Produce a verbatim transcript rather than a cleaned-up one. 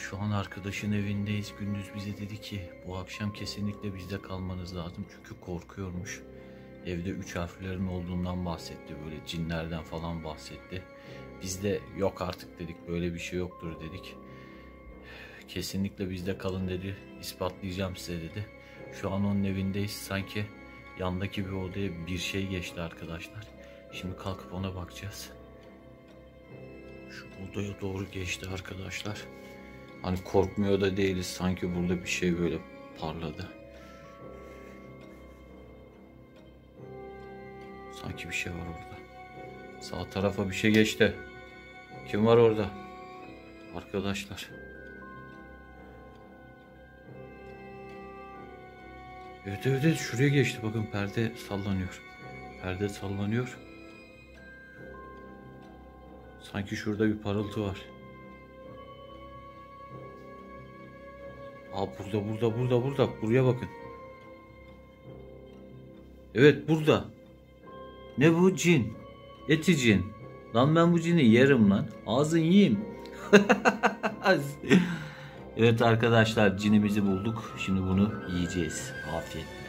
Şu an arkadaşın evindeyiz. Gündüz bize dedi ki bu akşam kesinlikle bizde kalmanız lazım. Çünkü korkuyormuş. Evde üç harflerin olduğundan bahsetti. Böyle cinlerden falan bahsetti. Biz de yok artık dedik. Böyle bir şey yoktur dedik. Kesinlikle bizde kalın dedi. İspatlayacağım size dedi. Şu an onun evindeyiz. Sanki yandaki bir odaya bir şey geçti arkadaşlar. Şimdi kalkıp ona bakacağız. Şu odaya doğru geçti arkadaşlar. Hani korkmuyor da değiliz. Sanki burada bir şey böyle parladı. Sanki bir şey var orada. Sağ tarafa bir şey geçti. Kim var orada? Arkadaşlar. Evet evet evet, şuraya geçti. Bakın perde sallanıyor. Perde sallanıyor. Sanki şurada bir parıltı var. Aa, burada burada burada burada. Buraya bakın. Evet burada. Ne bu? Cin. Eti cin. Lan ben bu cini yerim lan. Ağzın yiyeyim. Evet arkadaşlar, cinimizi bulduk. Şimdi bunu yiyeceğiz. Afiyetle.